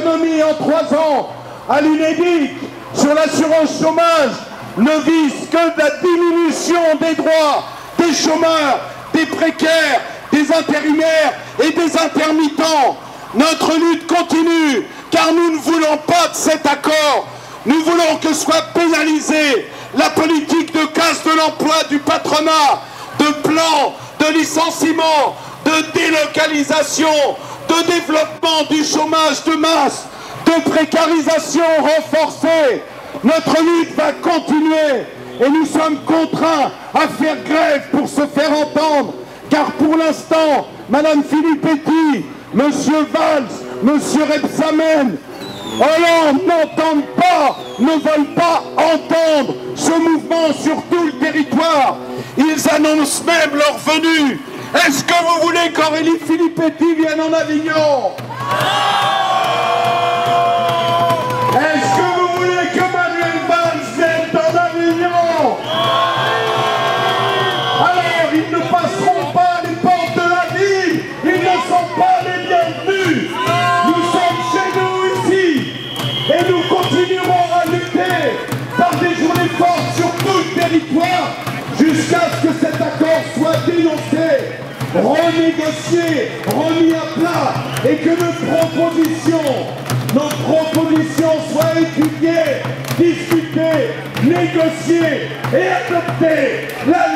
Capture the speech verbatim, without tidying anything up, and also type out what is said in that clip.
l'économie en trois ans à l'UNEDIC sur l'assurance chômage ne vise que la diminution des droits des chômeurs, des précaires, des intérimaires et des intermittents. Notre lutte continue, car nous ne voulons pas de cet accord. Nous voulons que soit pénalisée la politique de casse de l'emploi du patronat, de plan, de licenciement, de délocalisation, de développement du chômage de masse, de précarisation renforcée. Notre lutte va continuer et nous sommes contraints à faire grève pour se faire entendre, car pour l'instant, Madame Filippetti, Monsieur Valls, Monsieur Rebsamen, Hollande n'entendent pas, ne veulent pas entendre ce mouvement sur tout le territoire. Ils annoncent même leur venue. Est-ce que vous voulez qu'Aurélie Filippetti vienne en Avignon? Est-ce que vous voulez que Manuel Valls vienne en Avignon? Alors, ils ne passeront pas les portes de la ville. Ils ne sont pas les bienvenus. Nous sommes chez nous ici. Et nous continuerons à lutter par des journées fortes sur tout le territoire jusqu'à ce que cet accord soit dénoncé, renégocié, remis à plat et que nos propositions, nos propositions soient étudiées, discutées, négociées et adoptées. La